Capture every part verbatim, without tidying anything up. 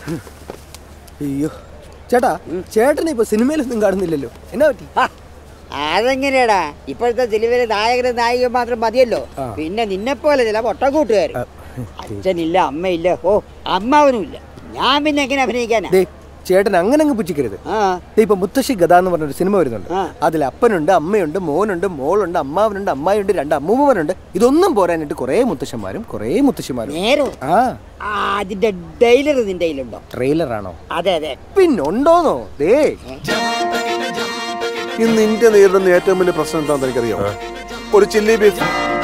അയ്യോ ചേട്ടാ, ചേട്ടനെ ഇപ്പൊ സിനിമയിലൊന്നും കാണുന്നില്ലല്ലോ, എന്നാ പറ്റി? അതെങ്ങനെയാടാ, ഇപ്പോഴത്തെ സിനിമയിലെ നായകനും നായിക മാത്രം മതിയല്ലോ, പിന്നെ നിന്നെ പോലെ ചില പൊട്ടക്കൂട്ടുകാർ. അച്ഛനില്ല, അമ്മയില്ല, ഓ അമ്മാവനും ഇല്ല, ഞാൻ പിന്നെ എങ്ങനെ അഭിനയിക്കാനാ? ചേട്ടൻ അങ്ങനെ അങ്ങ് പുച്ഛിക്കരുത്. ഇപ്പൊ മുത്തശ്ശി ഗത എന്ന് പറഞ്ഞൊരു സിനിമ വരുന്നുണ്ട്. അതിൽ അപ്പനുണ്ട്, അമ്മയുണ്ട്, മോനുണ്ട്, മോളുണ്ട്, അമ്മാവനുണ്ട്, അമ്മായിയുണ്ട്, രണ്ട് അമ്മൂമ്മനുണ്ട്. ഇതൊന്നും പോരാനിട്ട് കുറെ മുത്തശ്ശന്മാരും കുറെ മുത്തശ്ശിമാരും. അതിന്റെ ട്രെയിലർ നിന്റെ കയ്യിലുണ്ടോ? ട്രെയിലർ ആണോ? അതെ അതെ. പിന്നുണ്ടോന്നോ? ദേ ഇന്ന് ഇന്ത്യ നേരിടുന്ന ഏറ്റവും വലിയ പ്രശ്നം എന്താണെന്ന് എനിക്കറിയാമോ? ഒരു ചില്ലി ബീഫ്.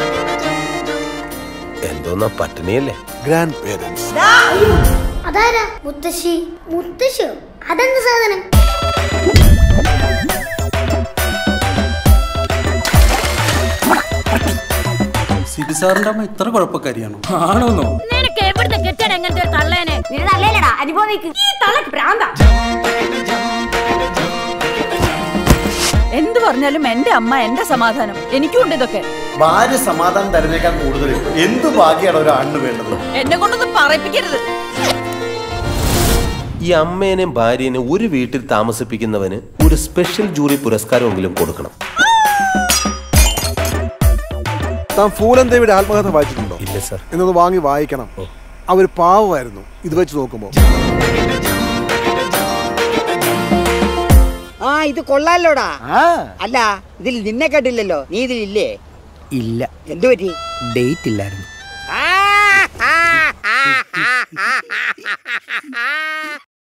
എന്തോന്നാ പട്ടിണിയല്ലേ? Grand parents. അതാരാ? മുത്തശ്ശി. മുത്തശ്ശിയോ? അതെന്ത് സാധനം? സിബി സാറിന്റെ അമ്മ ഇത്ര കുഴപ്പക്കാരിയാണോ? ആണോന്നോ? നിനക്ക് എവിടുന്ന് കിട്ടണ എങ്ങനത്തെ തള്ളേനെ? നിന്റെ തള്ളേലടാ, അനുഭവിക്ക്. ഈ തള്ളക്ക് പ്രാന്താ. എന്ത് പറഞ്ഞാലും എന്റെ അമ്മ, എന്റെ സമാധാനം. എനിക്കുണ്ട് ഇതൊക്കെ. ഭാര്യ സമാധാനം തരുന്നേക്കാൻ കൂടുതൽ എന്ത് ഭാഗ്യമാണ് ഒരു ആണിന് വേണ്ടത്? എന്നെ കൊണ്ടൊന്നും പറയിപ്പിക്കരുത്. ഈ അമ്മേനെയും ഭാര്യനെയും ഒരു വീട്ടിൽ താമസിപ്പിക്കുന്നവന് ഒരു സ്പെഷ്യൽ ജൂറി പുരസ്കാരമെങ്കിലും കൊടുക്കണം. താൻ ഫൂലൻ ദേവിയുടെ ആത്മകഥ വായിച്ചിട്ടുണ്ടോ? ഇല്ല സർ. എന്നൊന്ന് വാങ്ങി വായിക്കണം. അവർ പാവമായിരുന്നു ഇത് വെച്ച് നോക്കുമ്പോ. ആ ഇത് കൊള്ളാലോടാ. അല്ല, ഇതിൽ നിന്നെ കണ്ടില്ലല്ലോ, നീ ഇതിലില്ലേ? ഇല്ല. എന്തു പറ്റി? ഡേറ്റ് ഇല്ലായിരുന്നു.